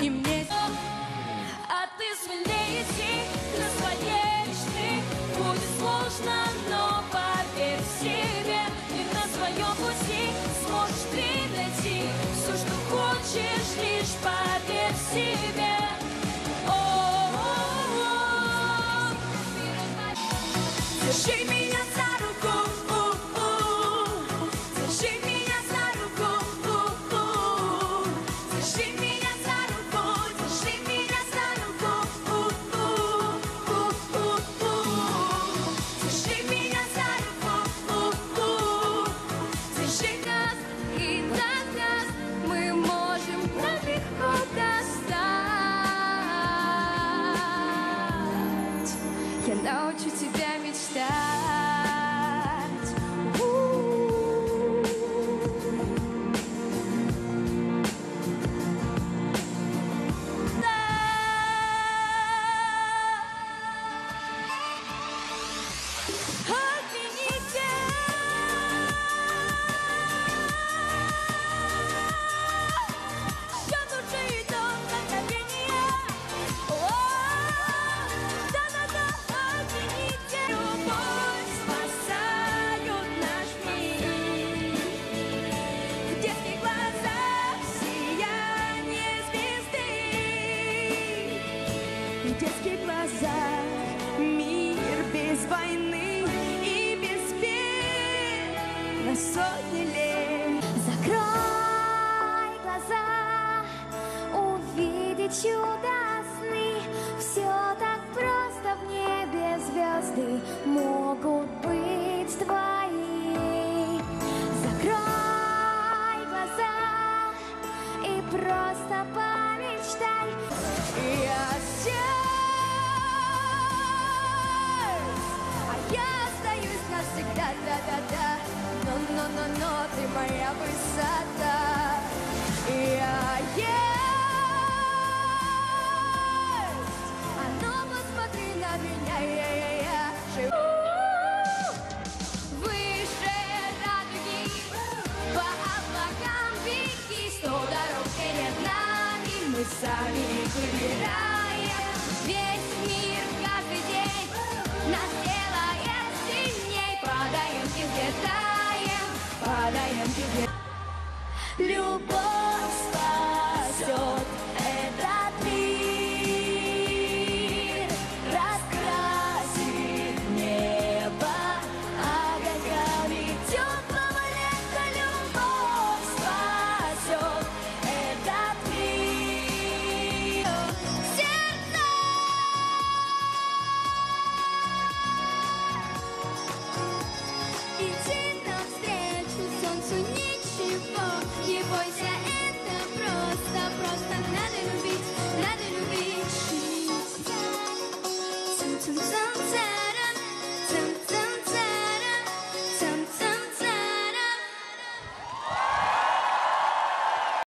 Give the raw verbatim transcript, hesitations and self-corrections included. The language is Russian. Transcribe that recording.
и мне. А ты смелее идти на своей мечты. Будет сложно, но поверь в себе. И на своем пути сможешь ты найти все, что хочешь, лишь поверь в себе. О-о-о-о. Держи меня за руку, держи меня за руку, держи меня за руку, держи меня за руку, держи меня за руку, держи нас, и тогда мы можем так легко достать. Я научу тебя мечтать. В детских глазах мир без войны и без бед на сотни лет. Закрой глаза, увидеть чудо сны. Все так просто в небе, звезды могут быть твои. Закрой глаза и просто помечтай. Я здесь, а я остаюсь навсегда, да-да-да. Но-но-но-но, ты моя высота. Я есть, а ну посмотри на меня, я-я-я. Живу выше радуги, по облакам беги, сто дорог перед нами, мы сами их выбираем. Весь мир каждый день нас делает сильней. Падаем, взлетаем, падаем, взлетаем. Любовь спасет этот мир, раскрасит небо огоньками теплого лета. Любовь спасет этот мир. Сердце! Иди навстречу солнцу, ничего не бойся, это просто, просто надо любить, надо любить. Солнцем